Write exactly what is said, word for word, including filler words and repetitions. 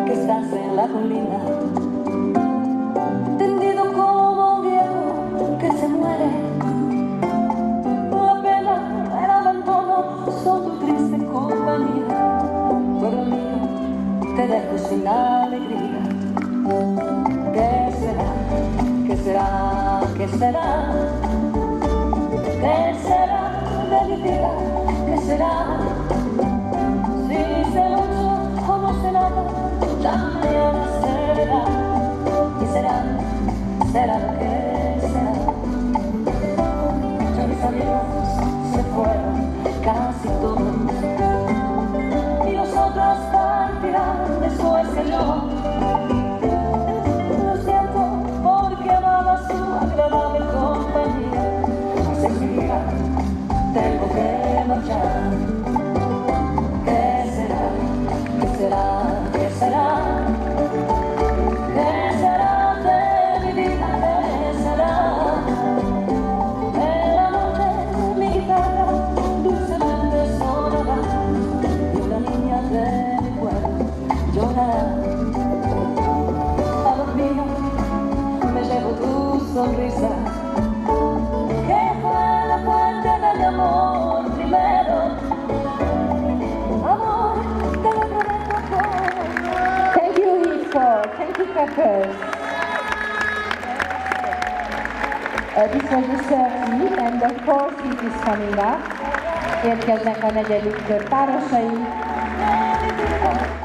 que estás en la colina, tendido como un viejo que se muere. La pena, el abandono son tu triste compañía. Pueblo mío, te dejo sin alegría. ¿Qué será? ¿Qué será? ¿Qué será? ¿Qué será de mi vida? ¿Qué será? Si se lucha o no se nada, ya mañana será. Y será, será lo que será. Ya mis amigos se fueron casi todos, y los otros partirán después que yo. Lo siento porque amaba su agradable compañía. Hace mi vida tengo que marchar. ¿Qué será? ¿Qué será? ¿Qué será? ¿Qué será de mi vida? ¿Qué será? El amor de mi guitarra dulcemente sonará, y una niña de mi pueblo llorará. Amor mío, me llevo tu sonrisa, que fue la fuente de mi amor primero. Amor, te lo prometo por... Thank you, Hitford. Thank you, Peppers. Uh, this was the third, and the fourth hit is coming up. Érkeznek a negyedik kör párosai.